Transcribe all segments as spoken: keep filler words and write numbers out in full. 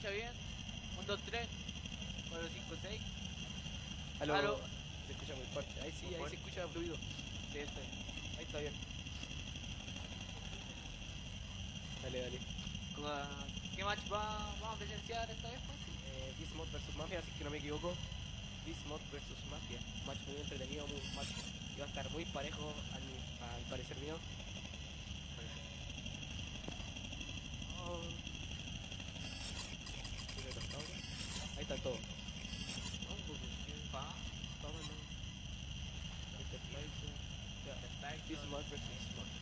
escucha bien? Un, dos, tres, cuatro, cinco, seis. Aló. Aló. Se escucha muy fuerte. Ahí sí, Muy ahí fuerte. se escucha fluido. Sí, estoy. Ahí está bien. Dale, dale. ¿Qué match va, vamos a presenciar esta vez, pues? Eh, Bismuth versus Mafia, si es que no me equivoco. Bismuth versus Mafia. Match muy entretenido, muy match. Iba a estar muy parejo al, al parecer mío. Oh. Ahí está todo. Pa. Vámonos. Bismuth versus Mafia.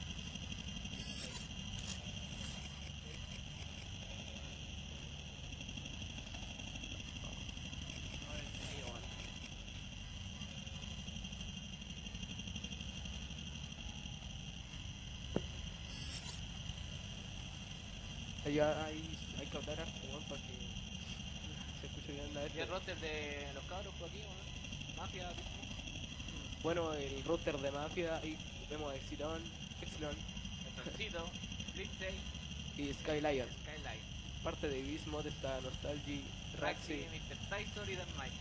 Ahí hay, hay que hablar harto, weón, para que se escuche bien la ¿Y el roster de los cabros por aquí, ¿no? Mafia, tipo. Bueno, el router de Mafia, ahí vemos a Exilon, Exilon El Toncito, Flipsay, y Skylion. Skylight, Parte de Bismuth está Nostalgy, Raxi, Raxi. mister Tyson y Dan Mike.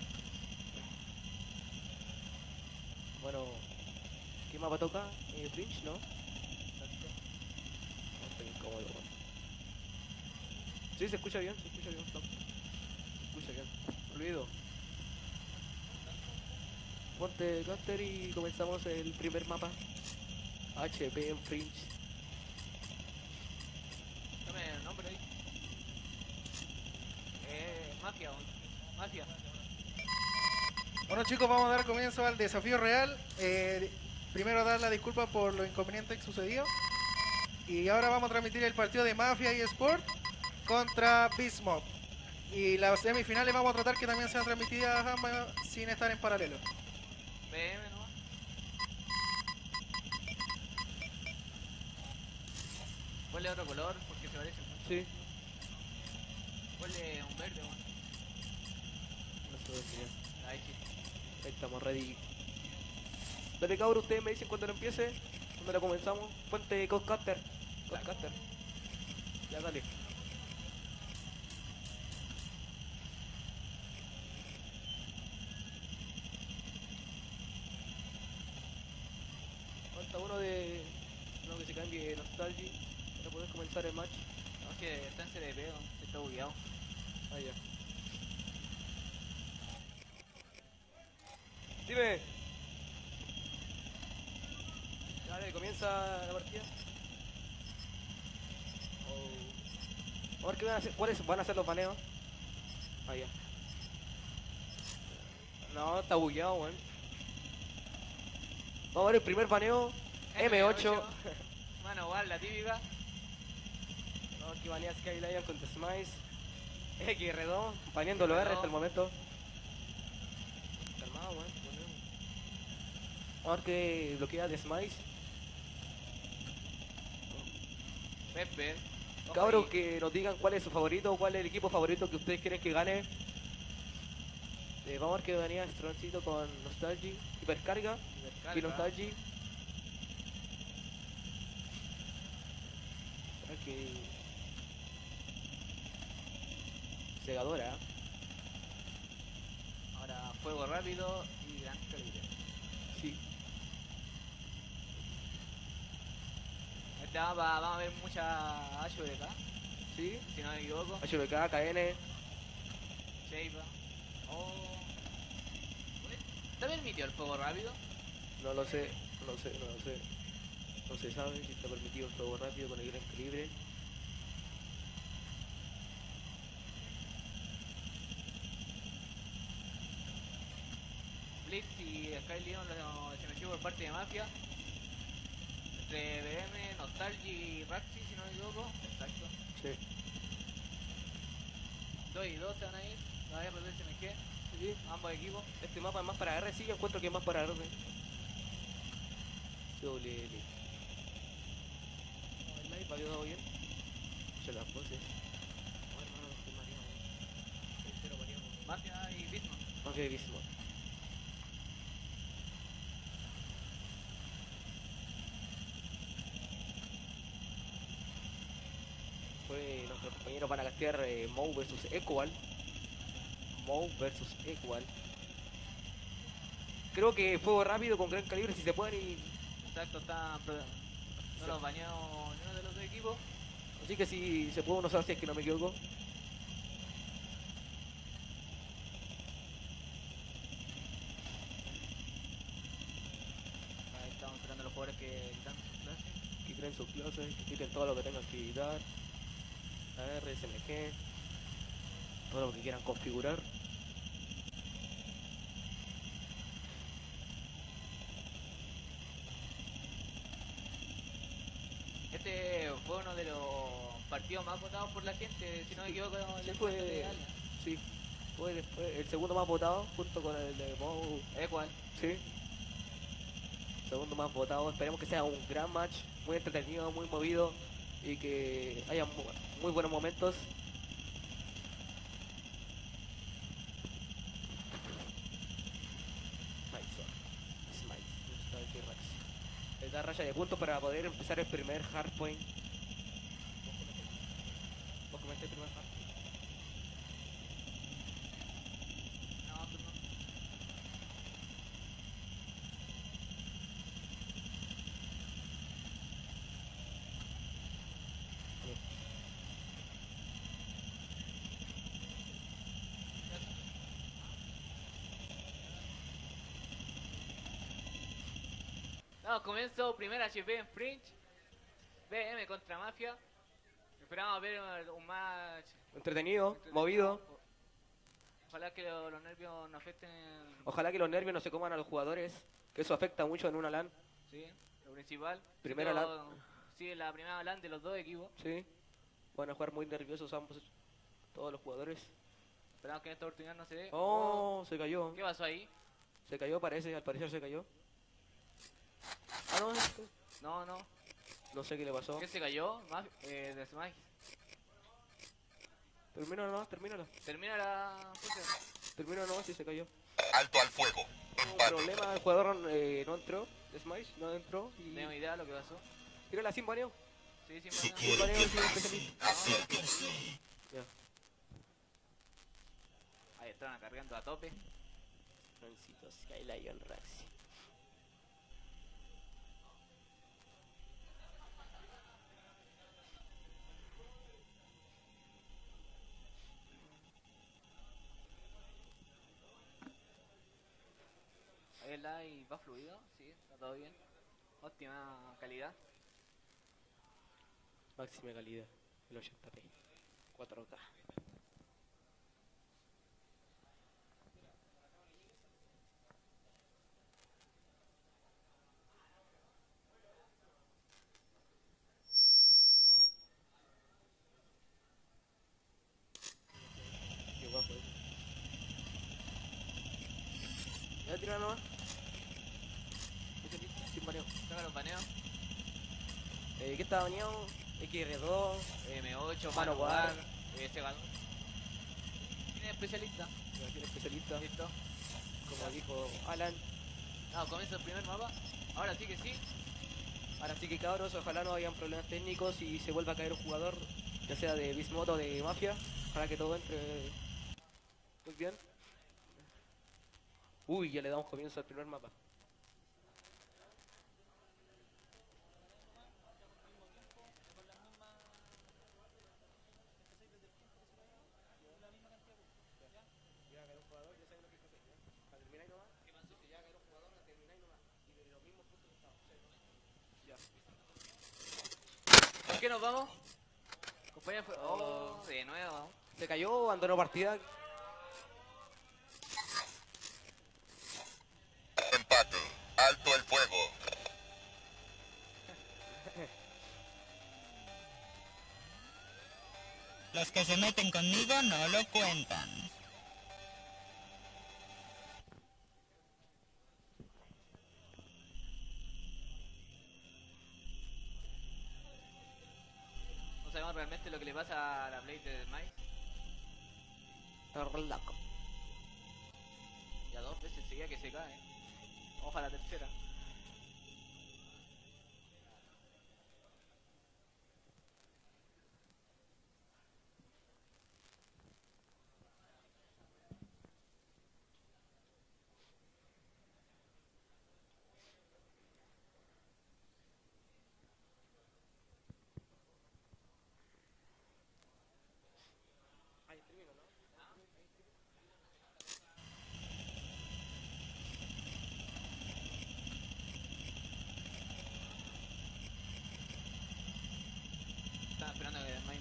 Bueno, ¿qué mapa toca? Eh, Fringe, ¿no? No estoy incómodo, weón. Sí, se escucha bien, se escucha bien, Flop. Se escucha bien. Fluido. Ponte caster y comenzamos el primer mapa. H P en Fringe. Dame el nombre ahí. Eh, Mafia, Mafia. Bueno chicos, vamos a dar comienzo al desafío real. Eh, primero dar la disculpa por lo inconveniente que sucedió. Y ahora vamos a transmitir el partido de Mafia y Sport contra Bismuth. Y las semifinales vamos a tratar que también sean transmitidas ambas sin estar en paralelo. B M, ¿no? Ponle otro color porque se parece mucho. Sí. Ponle un verde, bueno. Eso es bien. Ahí sí. Ahí estamos ready. Dale cabros, ustedes me dicen cuando lo empiece. Cuando lo comenzamos. Ponte Codcaster. Codcaster. Ya dale. Falta uno de... uno que se cambie de Nostalgia para poder comenzar el match. No, es que está en C D P, ¿no? Está bugueado. Ah, ya. Dime. Dale, comienza la partida. Oh. A ver qué van a hacer, cuáles van a ser los baneos. Ah, ya. No, está bugueado, weón. Vamos a ver el primer baneo. M ocho. Mano, igual, la típica. No, que banea Skylion con The Smice. X R dos, baneando los R hasta el momento. Calmado, weón. Vamos a ver que bloquea The Smice. Pepe. Cabros, que nos digan cuál es su favorito, cuál es el equipo favorito que ustedes quieren que gane. Eh, vamos a ver que venía Stroncito con Nostalgia, Hipercarga, Hipercarga. y Nostalgia. Que... Segadora. Ahora, fuego rápido y gran calibre. Sí. Este mapa vamos a ver mucha H V K, Sí. si no me equivoco. H B K, K N. Sheiba. Oh. ¿Está permitido el fuego rápido? No lo sé, no lo sé, no lo sé. No se sabe si está permitido el fuego rápido con el gran calibre. Blitz y Skylion lo- se metió por parte de Mafia. Entre B M, Nostalgia y Raxi, si no me equivoco. Exacto. Sí. dos y dos se van a ir. La R del S M G. Sí. Ambos equipos. Este mapa es más para R, sí, yo encuentro que es más para R. Doble L. El live ha quedado bien. Se las voces. Oh, hermano, no estoy mareado. Estoy cero mareado. Mafia y Bismuth. Ok, Bismuth. Después nuestros compañeros van a castear eh, Mou versus Equal. Mou versus Equal. Creo que fuego rápido con gran calibre si se pueden y... Exacto, están... pro- No los bañó ni uno de los dos equipos. Así que si se puede uno sabe si es que no me equivoco. Ahí estamos esperando a los jugadores que dan sus clases. Que creen sus clases, que quiten todo lo que tengan que quitar. A R, S M G. Todo lo que quieran configurar. Este fue uno de los partidos más votados por la gente, si no me equivoco. Sí, el fue, de Allianz. sí, fue después el segundo más votado, junto con el de Mou. Equal. Sí. Segundo más votado. Esperemos que sea un gran match, muy entretenido, muy movido y que haya mu- muy buenos momentos. Smite, Smite, Nostalgia y Rax. Le da raya de puntos para poder empezar el primer hardpoint. ¿Vos comentaste el primer hardpoint? No, tú no. No, comienzo primera H P en Fringe. B M contra Mafia. Esperamos ver un- un match Entretenido, entretenido. movido. Ojalá que lo- los nervios no afecten. Ojalá que los nervios no se coman a los jugadores, que eso afecta mucho en una LAN. Sí, lo principal. Primera Siendo- LAN. Sí, la primera LAN de los dos equipos. Sí, van a jugar muy nerviosos ambos, todos los jugadores. Esperamos que en esta oportunidad no se dé. Oh, se cayó. ¿Qué pasó ahí? Se cayó, parece, al parecer se cayó. Ah, no, este- No, no. no sé qué le pasó. ¿Qué se cayó? Maf- eh, de Smash. Termina nomás, termínalo. Termina la función. Termina nomás y se cayó. Alto al fuego. No hubo problema, el jugador eh, no entró. Smash no entró y... No tengo idea de lo que pasó. Tírala sin baneo. Sí, sí, Si me Sin baneo, sin especialista. Acérquense. Ya. Ahí estaban cargando a tope. Francito, Skylion, Raxi. Ahí el live va fluido, sí, está todo bien. Óptima calidad. Máxima calidad, el ochenta p. cuatro K. Qué guapo eso. Ya tira nomás. Especialista, sin baneo. Saca los baneos. Eh, ¿Qué está baneado? X R dos. M ocho, Mano Manowar, War. eh, Segador. ¿Quién es especialista? Tiene especialista. Listo. Como dijo Alan. Ah, comienza el primer mapa. Ahora sí que sí. Ahora sí que cabros, ojalá no hayan problemas técnicos y se vuelva a caer un jugador, ya sea de Bismuth o de Mafia, para que todo entre muy bien. Uy, ya le damos comienzo al primer mapa. ¿Por qué nos vamos? Compañía fue... Oh, de nuevo. Se cayó, abandonó partida. Empate. Alto el fuego. Los que se meten conmigo no lo cuentan. No sabemos realmente lo que le pasa a la Blade de Mike. Está re loco. Ya dos veces seguía que se cae. Ojalá la tercera.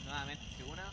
nuevamente se una.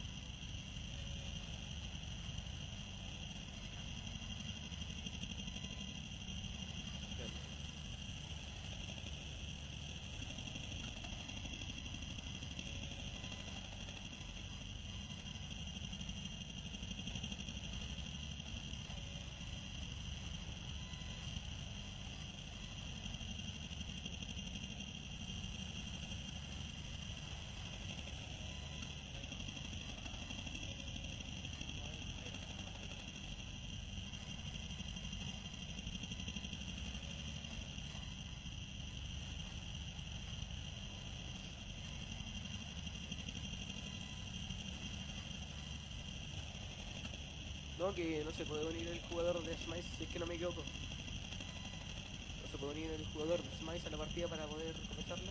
No, que no se puede unir el jugador de Smice, si es que no me equivoco. No se puede unir el jugador de Smice a la partida para poder comenzarla.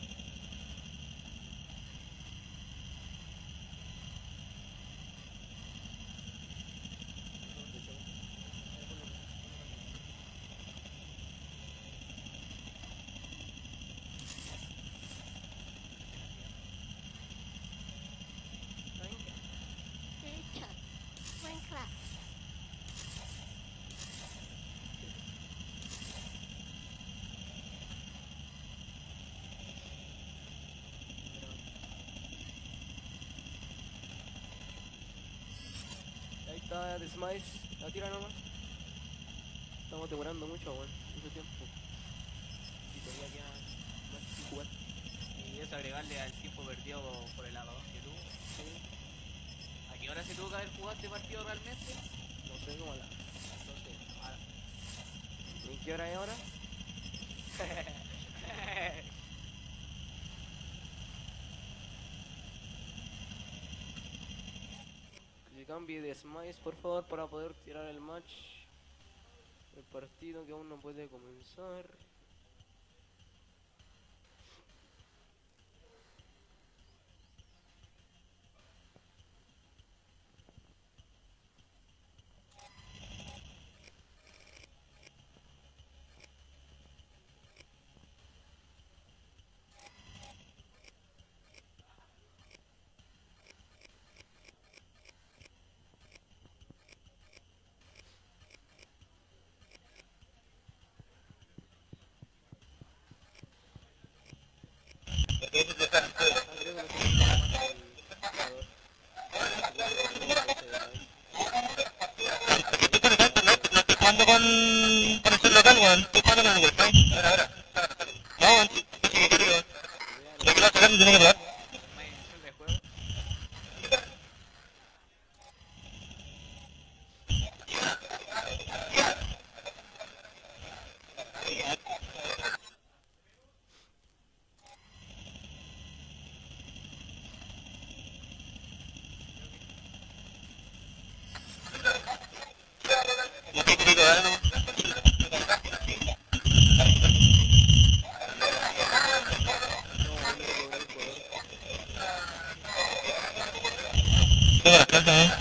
Ahí está de Smice, la tira nomás. Estamos demorando mucho, weón, mucho tiempo. Y todavía queda más sin jugar. Y eso agregarle al tiempo perdido por el apagón que tuvo. ¿A qué hora se tuvo que haber jugado este partido realmente? No sé cómo la. Entonces, ahora. ¿En qué hora es ahora? Que cambie de Smice, por favor, para poder tirar el match. El partido que aún no puede comenzar. Ah, creo que no se puede comenzar No estoy jugando con conexión local, weón. Estoy jugando con el wifi. Ahora, ahora. No, weón. Sí, sí, sí, weón. Lo que lo sacar y tiene que pegar. Más iniciación de juego. No estoy pico, dale nomás. Tengo las cartas, eh.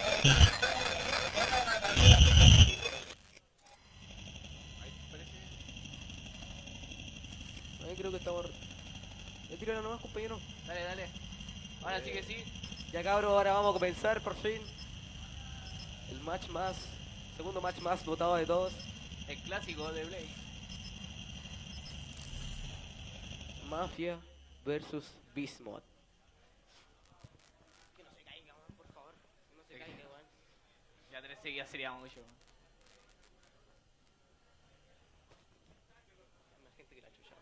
Ahí parece. Ahí creo que estamos. Ya tírala nomás, compañero. Dale, dale. Ahora sí que sí. Ya cabros, ahora vamos a comenzar por fin. El match más. Segundo match más votado de todos. El clásico de Blade. Mafia versus Bismuth. Que no se caiga, man, por favor. Que no se Sí. caiga, man. Ya tres seguidas sería mucho. Hay más gente que la chucha.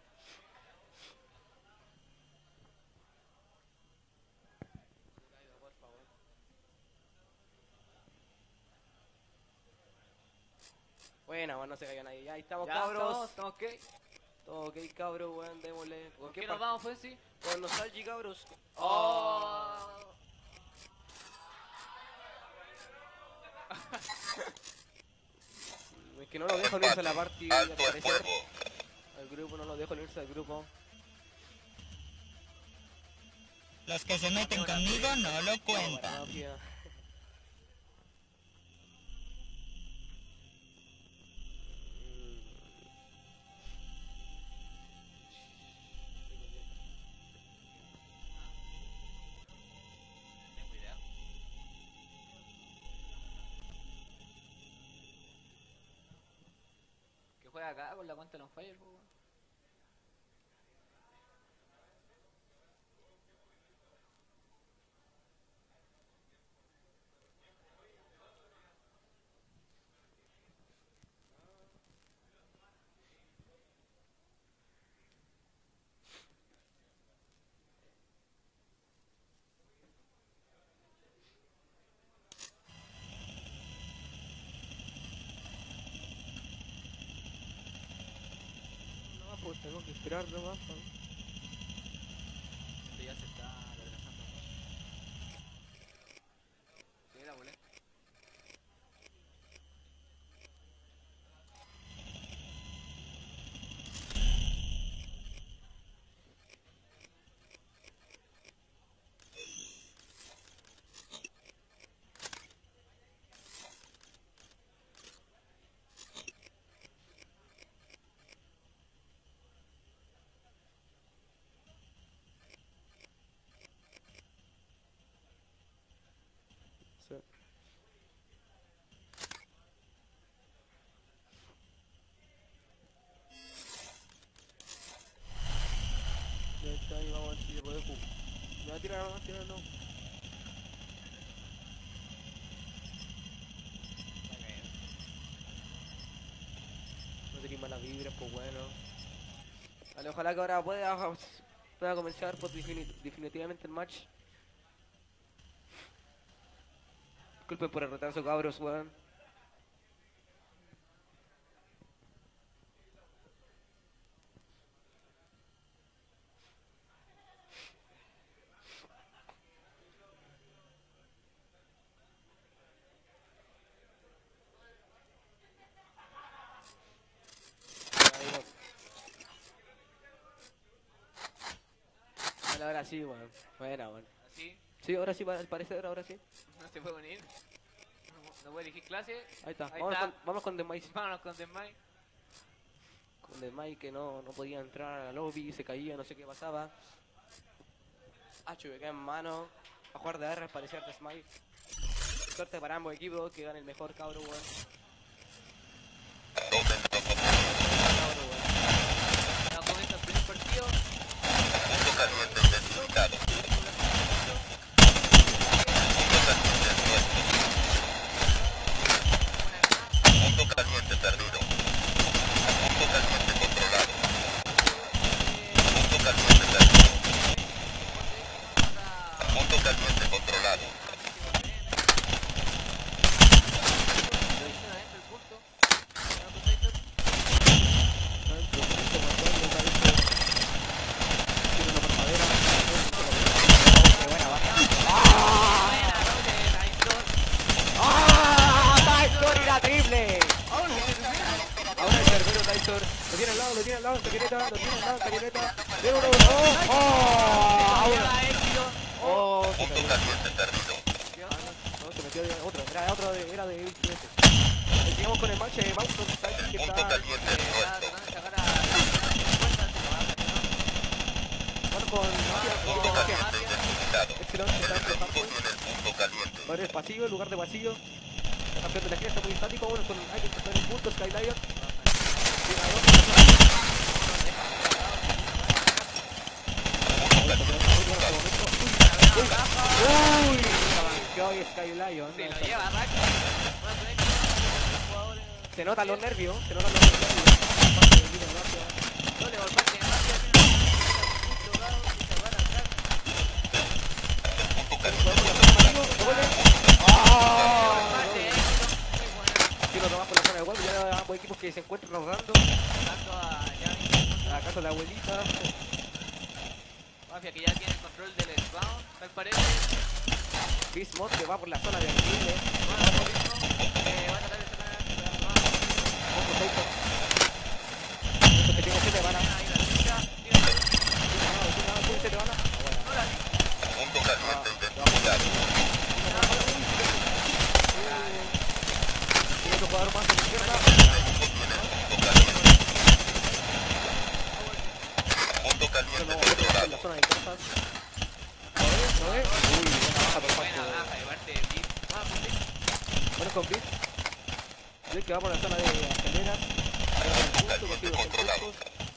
No se caiga, por favor. Buena, man, no se caiga nadie. Ya ahí estamos, Ya cabros. estamos, estamos ok. Todo ok, cabros, weón, démosle. ¿Con qué qué nos par- vamos, Fensi? Con Nostalgia, cabros. Oh. Es que no lo dejo unirse a la party, al Alto el parecer. fuego. Al grupo, no lo dejo unirse al grupo. Los que se meten conmigo no lo Para cuentan. Mafia. queda acá con la cuenta de los fire, po, weón. No, pues tengo que esperar nomás. ¿no? Este ya se está retrasando. Sí, la volé. Sí. Ya está, ahí vamos a ver si se puede jugar. Me va a tirar nomás, tirar no. No tenéis malas vibras, pues bueno. Vale, ojalá que ahora pueda, pueda comenzar pues, defini- definitivamente el match. Disculpen por el retraso, cabros, weón. Ahí va. Vale, ahora sí, weón. Buena, weón. Así, Sí, ahora sí, al parecer, ahora sí. no se puede unir. No, no puede elegir clase. Ahí está. Ahí vamos, está. Con, vamos con The Mice. Vámonos con The Mike. Con The Mice que no, no podía entrar a la lobby, se caía, no sé qué pasaba. H V K en mano. A jugar de R al parecer de Smite. Suerte para ambos equipos, que gane el mejor cabro, weón. Cabro, weón. Ya comienza el primer partido. Punto caliente identificado. Punto caliente perdido. Punto caliente controlado. Punto caliente perdido. Punto caliente controlado. Adentro el punto. Ya, perfecto. Adentro, punto, matando, está adentro. Tiro una por madera. Qué buena, va. Buena, doble, Tyson. ¡Ah! ¡Tyson y la triple! Ahora el cerbero Tyson. Lo tiene al lado, lo tiene al lado en camioneta. Lo tiene al lado en camioneta. De uno, ¡oh! ¡Oh! Ahora. Lleva éxito. ¡Oh! Se cayó. Punto caliente perdido. No, se metió de otro. Era de otro, de, era de Evil Q S. Sigamos con el match de Bouncon Tyson que Punto está... caliente Está nuestro. tratando de sacar a la Bueno, con Mafia, Punto con Mafia. caliente identificado. Excelente, está El empezando. equipo tiene el punto caliente. Ahora es pasillo, en lugar de pasillo. El campeón de la esquina está muy estático. Bueno, con alguien que está en el punto, Sky Lion. Tiene a dos. Uy, que hoy Sky Lion. Se lo lleva Rack. Se notan los nervios, se notan los nervios. Doble por parte de Mafia. Parte de éxito. Muy buena. Si lo tomas por la zona de huevo, ya ambos equipos que se encuentran rodando. Tanto a Yami. ¿Acaso la abuelita? Mafia que ya tiene el control del spawn, tal parece. Bismuth que va por la zona de Anguille. Bueno, lo mismo. Eh, va a tratar de sacar a Ojo, Tyson. Esto que tiene siete balas. ahí la derecha. Tira la derecha. ¿Tiene siete balas? No la Punto caliente identificado. Tiene otro jugador más a la izquierda. Punto No, caliente no, otro en controlado. la zona de casas. ¿Lo ves? ¿Lo ves? Uy, buena baja por buena parte de- baja de parte de Beat. Vamos, Beat. Bueno, con Beat. Beat que va por la zona de escaleras. caliente controlado.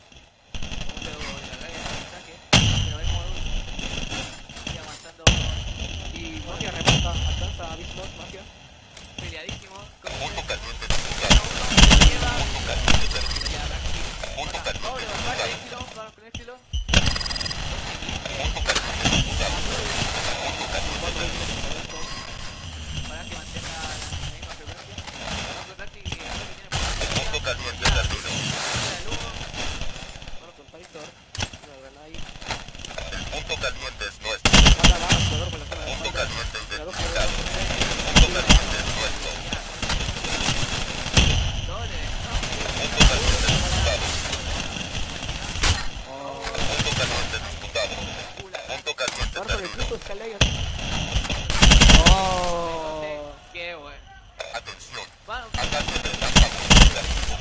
Y Mafia remonta, alcanza a Bismos, Mafia. Peleadísimo. Punto caliente disputado. Punto caliente perdido. Punto caliente Pobre, disputado. vamos con estilo, vamos con estilo. Punto caliente disputado. Punto caliente perdido. Para que mantenga la misma frecuencia. Vamos con Racti, que creo que tiene por Punto caliente perdido. el humo. Bueno, con Pythor. Una granada ahí. El punto caliente es nuestro. Mata va al jugador por la zona de Punto espalda. caliente Mira, dos identificado. jugadores. Punto caliente es nuestro. Doble. Punto caliente disputado. Punto caliente disputado. Punto caliente Ahora con el perdido. punto Skylayer. Oh. Qué bueno. Atención. Vamos. Ataque de relámpago negativo.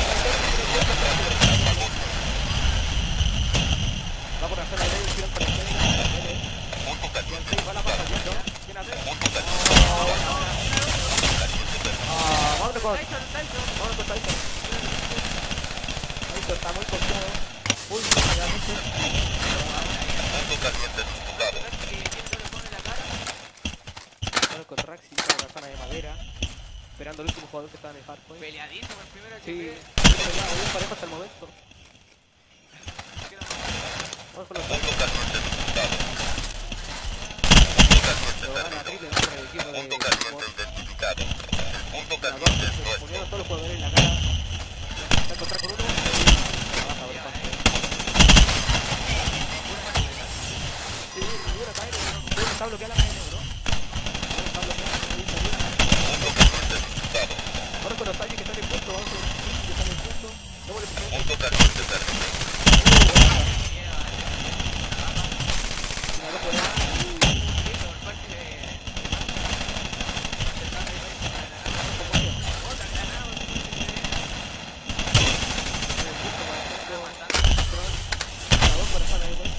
Va por la zona de medio, tiran para el medio. Punto caliente Sí, va la pasa, disputado. ¿no? Tiene a tres. Punto caliente disputado. Punto caliente perdido. Ah, vámonos con Tyson, Tyson. Vámonos con Tyson. Tyson está muy confiado. Uy, no, realmente. Punto caliente disputado. Racti, que tiene doble juego en la cara. Vámonos con Raxi, está en la zona de madera. Esperando el último jugador que está en el hardpoint. Peleadísimo el primero. Sí, que bien parejo hasta el momento. Vamos con los Punto Tyson. caliente disputado. Punto caliente Lo gana perdido. triple contra el equipo de Punto caliente Bismos. identificado. El punto La dos, caliente es se nuestro. ponieron todos los jugadores en la cara. Va a encontrar con uno. La baja, por tanto. Sí, ninguna cae, no está bloqueada la cae, bro. No está bloqueada, no está bloqueada. Punto caliente disputado. Vamos con los talles que están en punto, vamos con los talles que están en punto. Luego le ponemos Punto caliente perdido. una dos por ahí. por parte de... Una dos por ahí, güey.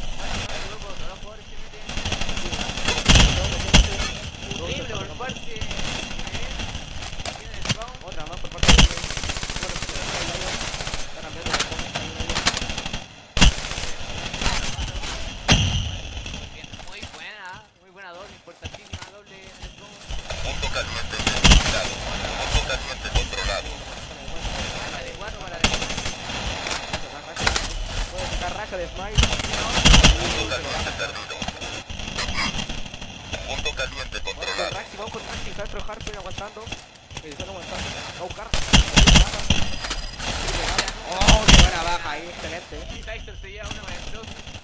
Libre por parte de... Tiene el spawn. Otra más por parte de bueno, está cambiando de forma, está bien ahí. Muy buena, muy buena doble, importantísima doble en el spawn. Punto caliente identificado. Punto caliente controlado. La de cuatro para la Puede sacar racha de Smite. Punto caliente perdido. Punto caliente Vamos con controlado. Raxi, vamos con Raxi, está otro Harpoon aguantando. Eh, están aguantando. Va a buscar. Oh, qué buena baja ahí, excelente. Y Tyson se lleva una maestro.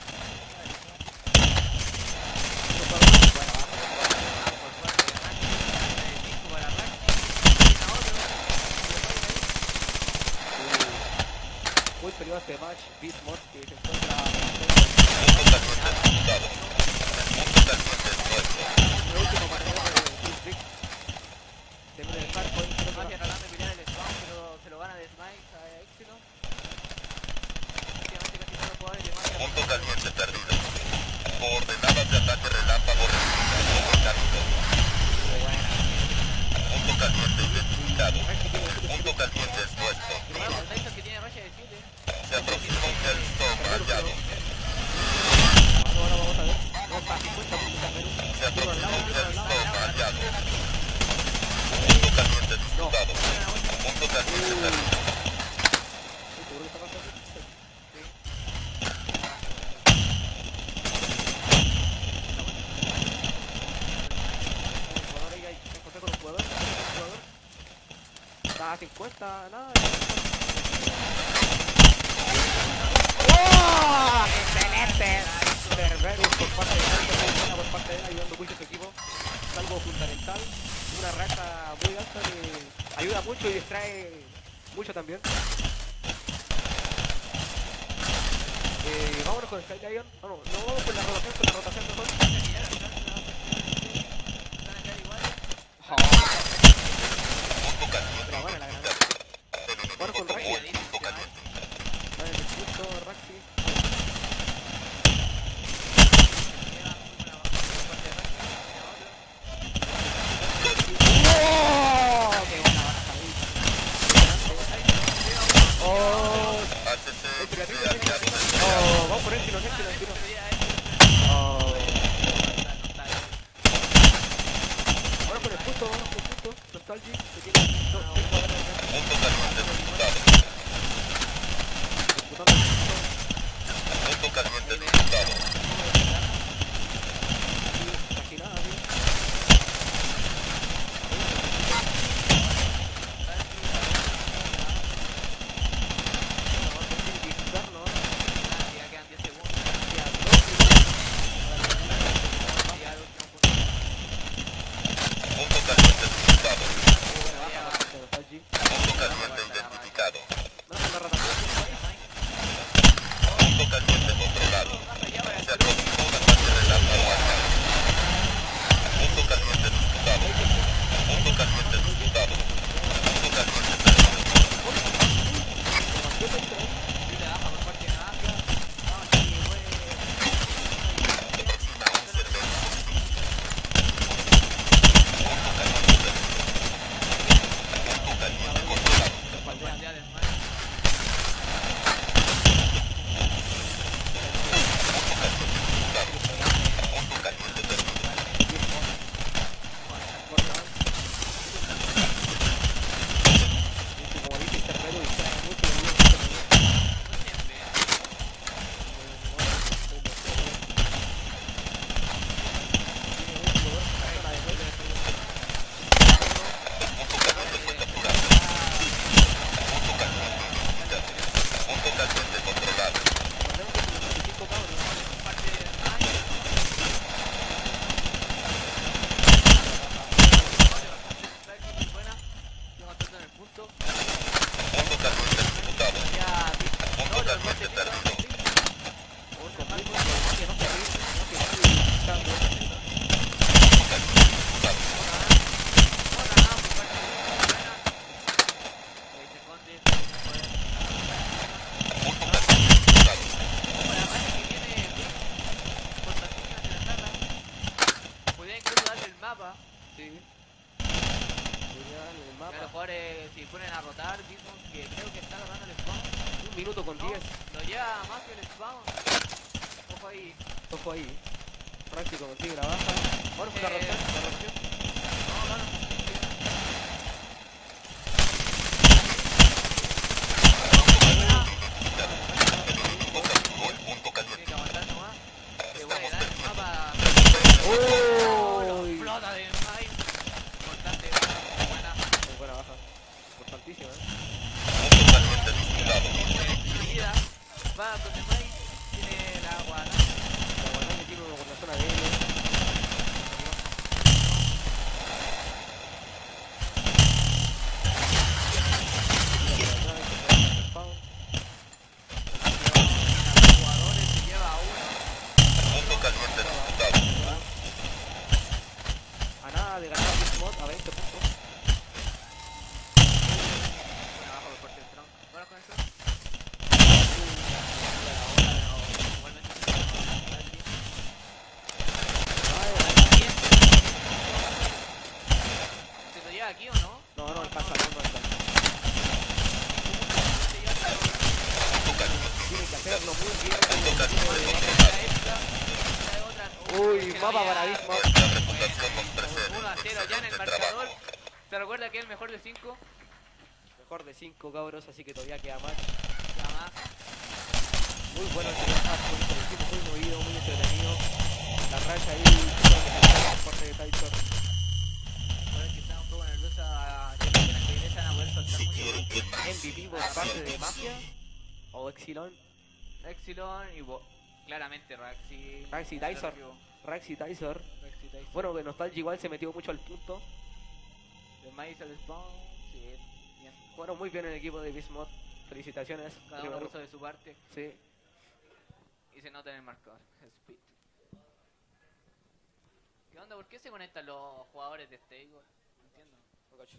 Para Muy superior a este match, Bismos, que se encuentra Punto caliente disputado. Punto caliente es nuestro. en el último manejador de District. Termina el Harpoint, creo que va- Mafia tratando de pelear el spawn, pero se lo gana de Smite a Éxito. Prácticamente casi todos los jugadores de Mafia. Punto caliente perdido. Coordenadas de ataque relámpago recibidas. Punto caliente identificado. Punto caliente es nuestro. Vamos, Tyson que tiene racha de siete. Se aproxima un Hellstorm hallado. Ahora vamos a ver. No, está cincuenta puntos a Perú. Se aproxima un Hellstorm hallado. Punto caliente disputado. Punto caliente perdido. Sí, seguro que está pasando. Jugador ahí, ahí, me encontré con un jugador, con un jugador. Está a cincuenta, nada. ¡Oh! ¡Excelente! Cerberus por parte de él, muy buena por parte de él, ayudando mucho a su equipo. Es algo fundamental. Una racha muy alta que ayuda mucho y distrae mucho también. Eh, vámonos con Sky Lion. No, no, no vamos con la rotación, con la rotación mejor. Oh, Punto caliente la buena la granada. identificado. Vamos con Raxi. Punto caliente. Vale, el punto, Raxi. ¡Oh! ¡Qué buena baja ahí! ¡Oh! Nostalgic, que tiene dos cinco horas Punto caliente disputado. disputando el punto. Punto caliente disputado. Y casi nada, tío. Ya quedan diez segundos. Punto caliente disputado. Nostalgic. Punto caliente identificado. No, no, rotación. Punto caliente controlado. Se aproximó una fase del arma muerta. Punto caliente disputado. Punto caliente disputado. Punto caliente perdido. Y le baja por parte de Mafia. Vamos, sí, güey. Se aproxima un cerveza. Punto caliente perdido. Punto caliente controlado. Bandea del mal. Punto caliente perdido. Como dice Cervero, distrae mucho. No siempre. Punto caliente controlado. Parte de Maya. Muy buena. Tengo tanto en el punto. Punto caliente disputado. Ya, Punto caliente perdido. Punto caliente disputado. Podría incluso darle el mapa. Sí. Que El a mapa. los jugadores, si ponen a rotar, mismo que creo que está ganando el spawn. Un minuto con No, diez. lo lleva más que el spawn. Ojo ahí. Ojo ahí. Práctico consigue la baja. Bueno, fue la Eh, rotación. La rotación. No, no, no. Gol, punto Tiene caliente. que aguantar nomás. Le voy a dar el mapa. ¡Oh! Lo explota de Mike. Importante. Buena. Muy buena baja. Importantísima, ¿eh? Punto caliente disputado. Seguida. Va con el Mike. Tiene la guana. La guardán que tiene uno con la zona de L. Jugadores se lleva a uno. Punto caliente disputado. A nada de ganar Big Mod a veinte puntos. Bueno, abajo por parte del tronco. Bueno, con eso. ¿Se lo lleva aquí o no? No, no alcanza, no, no alcanza. Se lleva hasta ahora. Punto caliente. Tiene que hacerlo muy bien. Punto caliente La controlado. extra, trae otra. Uy, que mapa había- para Big Mod. La reputación nos precede. uno a cero ya en el De marcador. trabajo. Se recuerda que es el mejor de cinco. Mejor de cinco cabros, así que todavía queda más. Ya más. Muy bueno el primer half, muy colectivo, muy movido, muy entretenido. La racha ahí, creo que está por parte de Tyson. Ahora que está un poco nerviosa, yo creo que las que van a poder soltar mucho. M V P por parte de Mafia o Exilon. Exilon y Bo- claramente Raxi. Raxi Tyson. Raxi Tyson. Raxi Tyson. Bueno, que Nostalgia igual se metió mucho al punto. De Maíz al spawn. Sí, bien. Bueno, muy bien el equipo de Bismuth. Felicitaciones. Cada uno Primero- puso de su parte. Sí. Y se nota en el marcador. Speed. ¿Qué onda? ¿Por qué se conectan los jugadores de Stego? No entiendo. No cacho.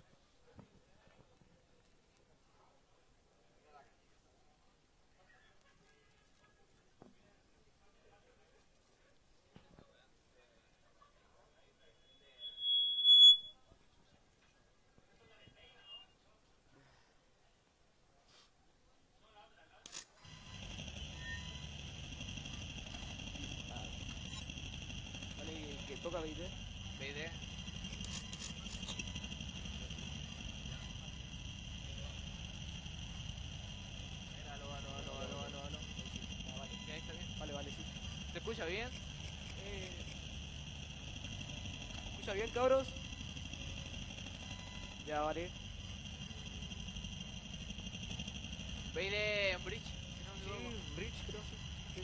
Vale, que toca B I D. B D. escucha bien? Eh, ¿Escucha bien, cabros? Ya, vale. Veis de Bridge, si no me Sí, equivoco. Bridge, creo, sí. Sí.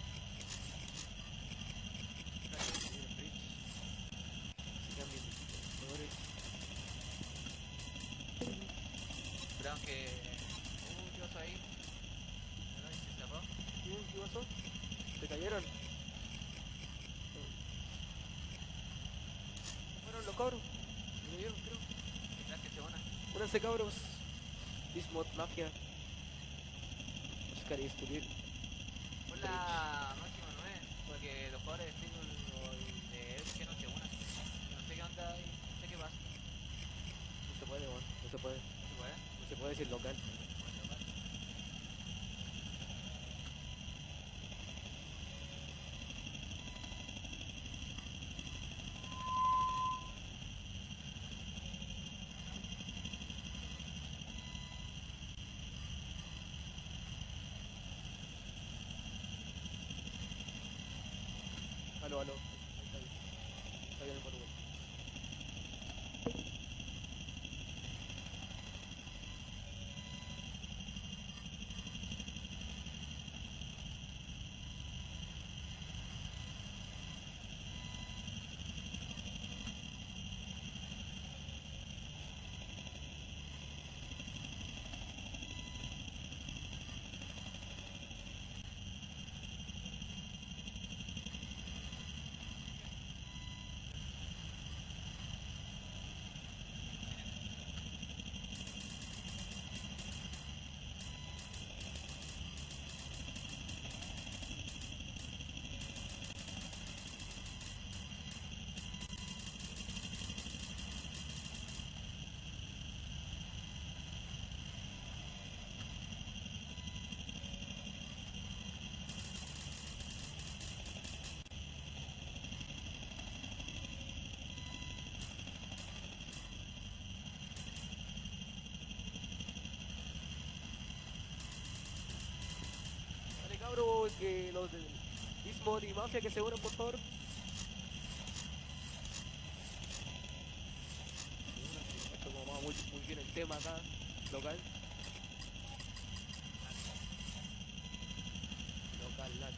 Bridge. Se cambian de colores. Perdón que... Uh, ¿qué pasó ahí? Perdón, se cerró. ¿Qué ¿Qué pasó? ¿Se cayeron? Fueron los cabros. Se cayeron, creo. Gracias, Sebona. Únanse, cabros. Bismuth Mafia. Buscar y destruir. Pon la máxima nueve, porque los jugadores de Speedball y de F G no se unan. No sé qué onda ahí, no sé qué pasa. No se puede, weón. No se puede. ¿Se puede? No se puede decir local. Bueno, vale. Aló, aló. Ahí está bien. Está bien el volumen. Dale, cabros, que los de Bismuth y Mafia que se unan, por favor. Esto como va muy, muy bien el tema acá, local. Local, lat.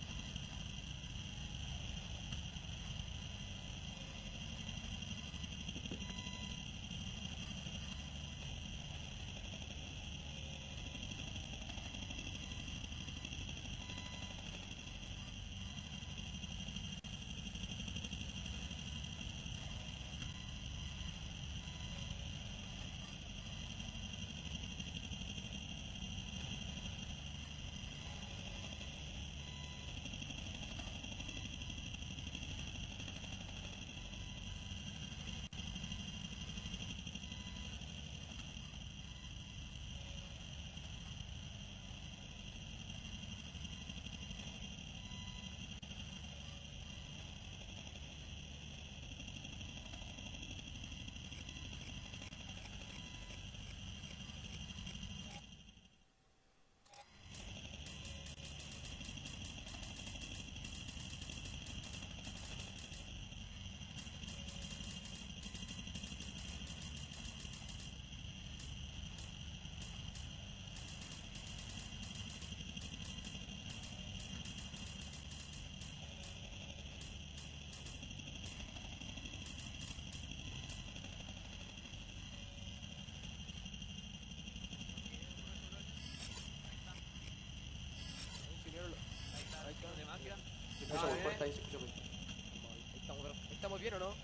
Ahí está, de Mafia. Se escucha Ah, muy bien. fuerte ahí, se escucha muy fuerte. Ahí estamos, ahí estamos bien, ¿o no?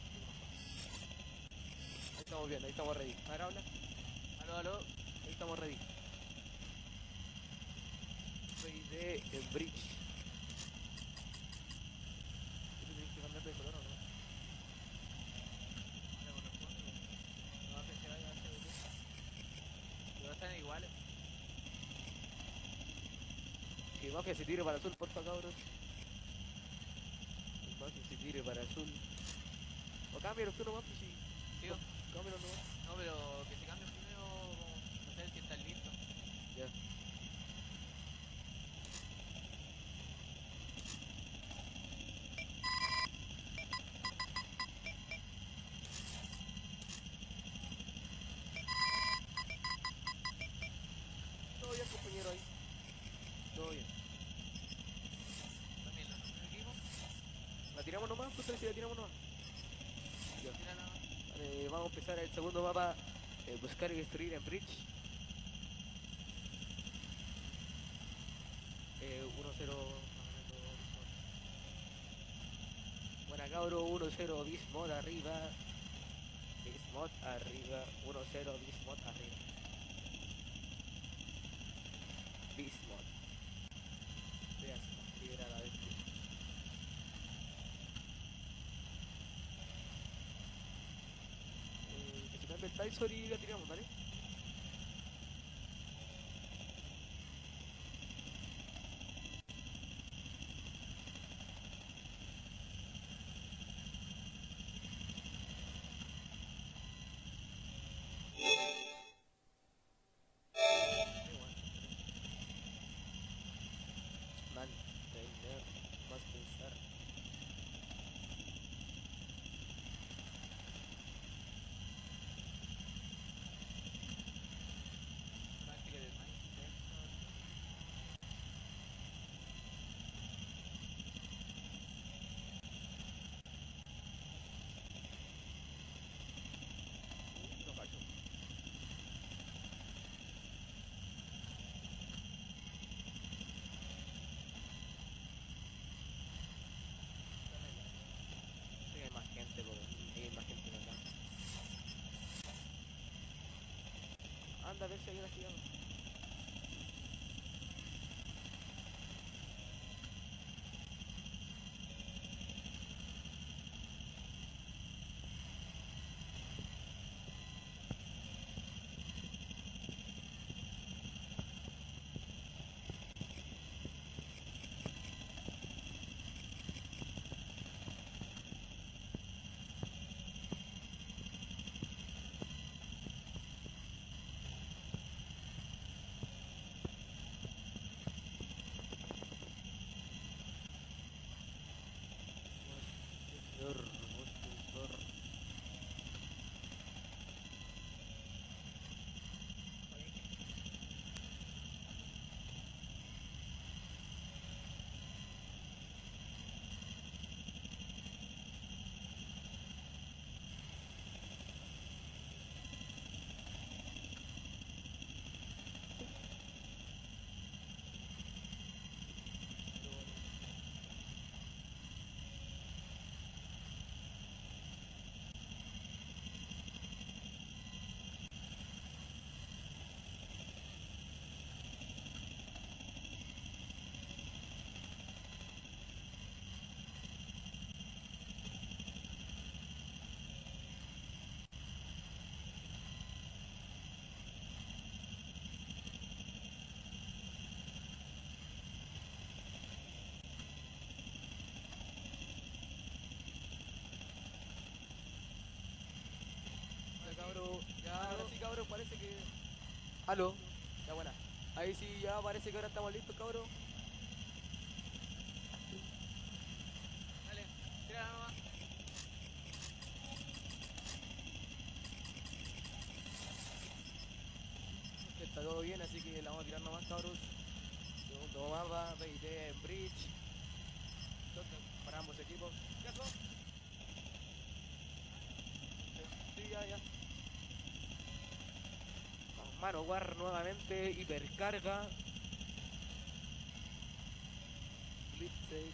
Ahí estamos bien, ahí estamos ready. A ver, habla. Aló, aló. Ahí estamos ready. Soy de el Bridge. ¿Tú tienes que cambiar de color o no? Ahora corresponde. No va a pensar ahí, va a ser útil. Pero están iguales. Que Mafia se tire para azul, porfa, cabros. El Mafia se tire para azul. O cámbialo tú nomás, pues sí. Tío. Cámbialo nomás. No, pero que se cambie primero, como, no sé si están listos. Ya. tiramos nomás, pues si la tiramos nomás. Ya. Tira nada más. Vale, vamos a empezar el segundo mapa. Eh, buscar y destruir en Bridge. Eh, uno cero. Buena cabro, uno cero Bismod arriba. Bismod arriba. uno cero Bismod arriba. Bismod. Veas, libera la bestia. Eh, que se cambie el Tysor y la tiramos, ¿vale? Mantener, más pensar. Práctica de maíz, No cacho. Sí, hay más gente, porque hay más gente acá. Anda a ver si hay una ciudad. Monster, monster. Ya cabro, ya ahora sí cabro, parece que... Aló, ya buena. Ahí sí ya parece que ahora estamos listos cabro. dale, tira nomás. Está todo bien, así que la vamos a tirar nomás cabros. Segundo mapa, B I D en Bridge. Entonces, para ambos equipos. ¿Qué pasó? Sí, ya, ya. Vamos, mano war nuevamente, hipercarga. Blitz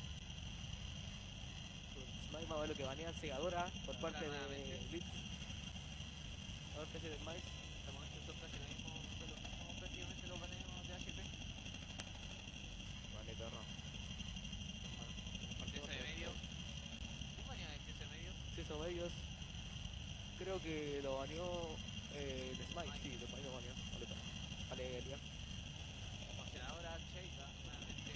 Smite más lo que banean segadora por parte de nuevamente. Blitz. A ver qué hace de Smite. Estamos hechos casi lo mismo, de los mismos prácticamente los baneos de H P. Vale, perro. Exceso de medio. ¿Cómo banean exceso de medio? Exceso de medios. Creo que lo baneó eh, el Smite, sí, lo baneó, lo baneó. Vale, perro. Vale, Elia. Congeladora, Cheika, nuevamente.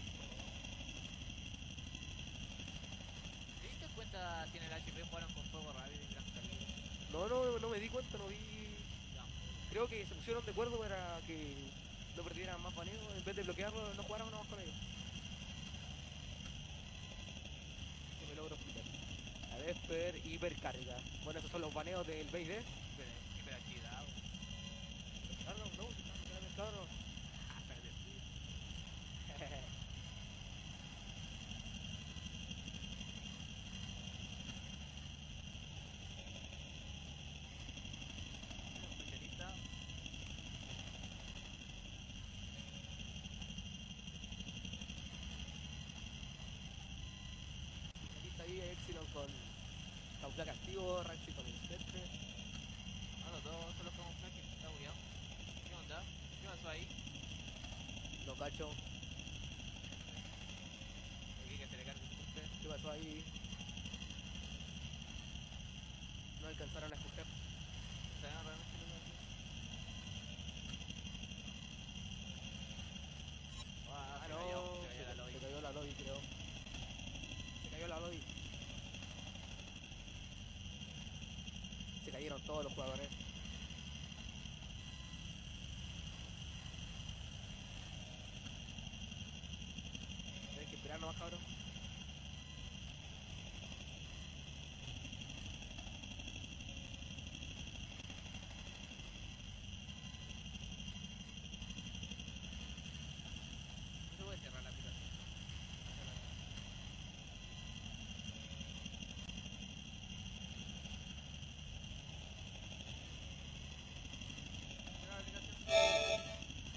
¿Te diste cuenta si en el H P jugaron con fuego rápido y gran calibre? No, no, no me di cuenta, no vi. Ya. Creo que se pusieron de acuerdo para que no perdieran más baneos. En vez de bloquearlo, no jugaran uno más con ellos. Que me logro explicar. A Vesper, hipercarga. Bueno, esos son los baneos del B I D. Hiper, hiper achidado. Carlos, no, Carlos. Ah, perdí. camuflaje activo, Raxi con el Spectre. Mano, todos solo camuflaje, está bugueado. ¿Qué onda? ¿Qué pasó ahí? No cacho. Aquí que se le cargue el Spectre. ¿Qué pasó ahí? No alcanzaron a escoger. ¿Saben realmente lo que pasó? Ah, Ah, se no. cayó, se Se, cayó la lobby. se cayó la lobby, creo. Se cayó la lobby. Se cayeron todos los jugadores. Tienes que esperar nomás, cabrón. No se puede cerrar la aplicación. Cierra la aplicación.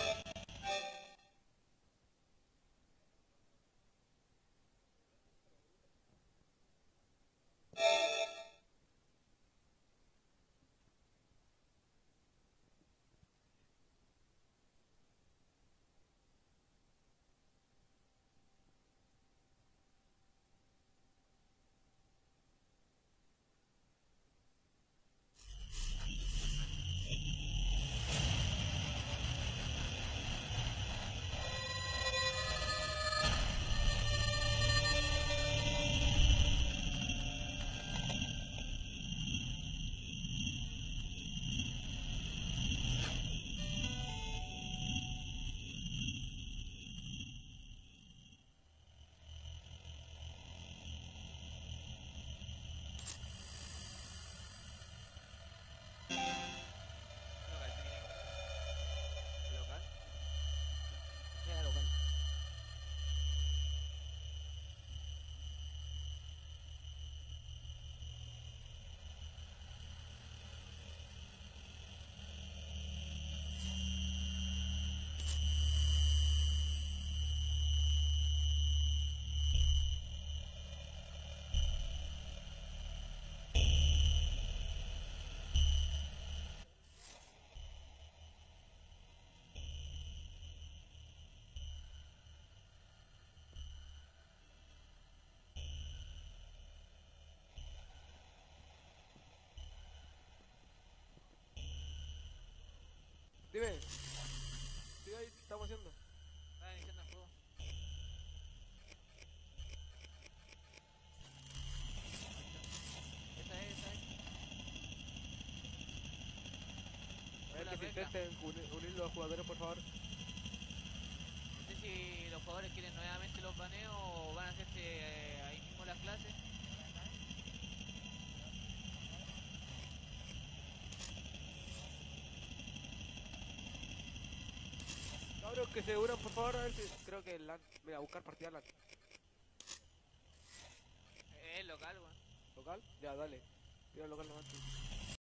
Local, ¿se quiere encontrar? Local. Era local. Dime. Sigue ahí, ¿qué estamos haciendo? Está iniciando el juego. Esa es, esa es. A ver Hola, que se Reca. intenten unir, unir los jugadores, por favor. No sé si los jugadores quieren nuevamente los baneos o van a hacerse eh, ahí mismo las clases. Cabros, que se unan, por favor, a ver si... Creo que el LAN... Mira, buscar partida LAN. Es local, weón. ¿Local? Ya, dale. Tira local nomás. Tú.